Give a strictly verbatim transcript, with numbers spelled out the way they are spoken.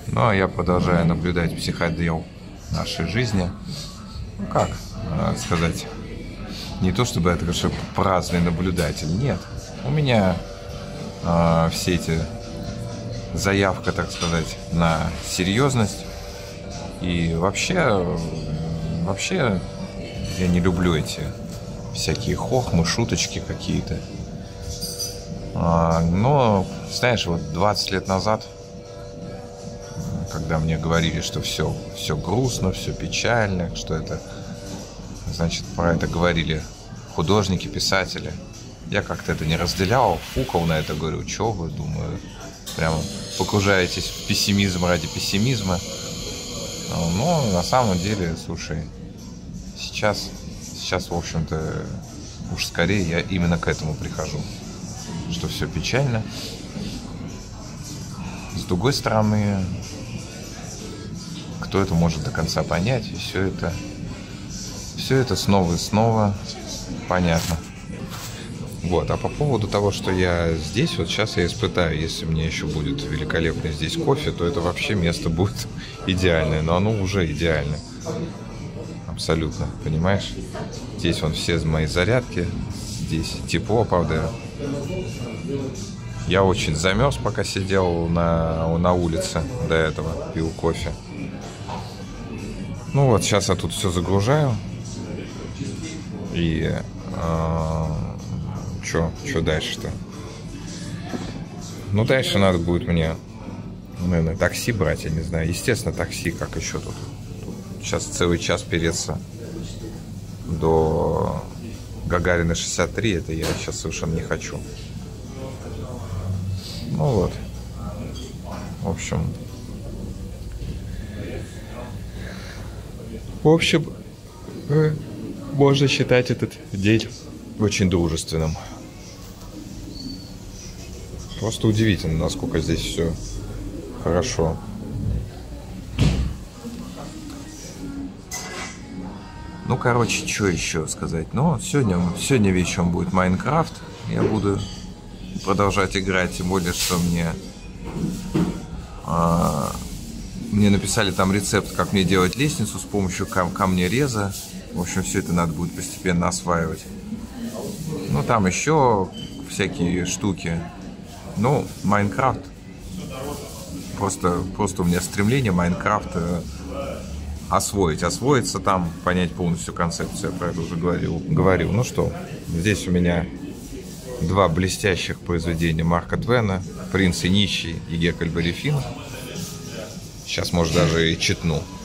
Ну, а я продолжаю наблюдать психодел нашей жизни. Ну, как сказать, не то чтобы это, конечно, праздный наблюдатель, нет. У меня э, все эти заявка, так сказать, на серьезность. И вообще, вообще я не люблю эти всякие хохмы, шуточки какие-то. А, но, знаешь, вот двадцать лет назад, когда мне говорили, что все, все грустно, все печально, что это, значит, про это говорили художники, писатели, я как-то это не разделял, фукал на это, говорю, что вы, думаю, прямо погружаетесь в пессимизм ради пессимизма. Но на самом деле, слушай, сейчас, сейчас, в общем-то, уж скорее я именно к этому прихожу, что все печально. С другой стороны, кто это может до конца понять, и все это, все это снова и снова понятно. Вот, а по поводу того, что я здесь, вот сейчас я испытаю, если мне еще будет великолепный здесь кофе, то это вообще место будет идеальное, но оно уже идеальное. Абсолютно, понимаешь? Здесь вон все мои зарядки, здесь тепло, правда. Я очень замерз, пока сидел на, на улице до этого, пил кофе. Ну вот, сейчас я тут все загружаю. И... Э, Что, что дальше-то? Ну, дальше надо будет мне, наверное, такси брать, я не знаю. Естественно, такси, как еще тут. Тут сейчас целый час переться до Гагарина шестьдесят три. Это я сейчас совершенно не хочу. Ну вот. В общем. В общем, можно считать этот день очень дружественным. Просто удивительно, насколько здесь все хорошо. Ну, короче, что еще сказать? Ну, сегодня, сегодня вечером будет Майнкрафт. Я буду продолжать играть, тем более, что мне, а, мне написали там рецепт, как мне делать лестницу с помощью кам- камнереза. В общем, все это надо будет постепенно осваивать. Ну, там еще всякие штуки. Ну, Майнкрафт. Просто, просто у меня стремление Майнкрафт э, освоить. Освоиться там, понять полностью концепцию. Я про это уже говорил. говорил. Ну что, здесь у меня два блестящих произведения Марка Твена. «Принц и нищий» и «Геккельбери Финн». Сейчас, может, даже и читну.